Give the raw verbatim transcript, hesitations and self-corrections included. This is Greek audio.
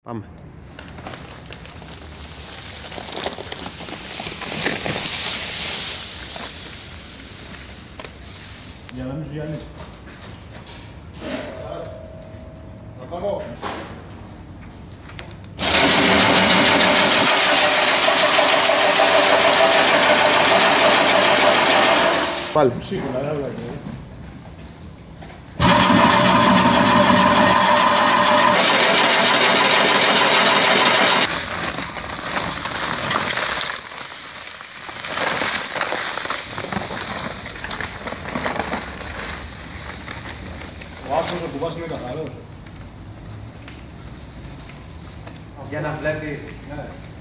Πάμε. Για να μην σου γυαλίσει. Θα πάω. Πάλι. Σίγουρα, έλα και. Ο άσπρος ο κουβάς είναι καθαρός. Για να βλέπει. Ναι.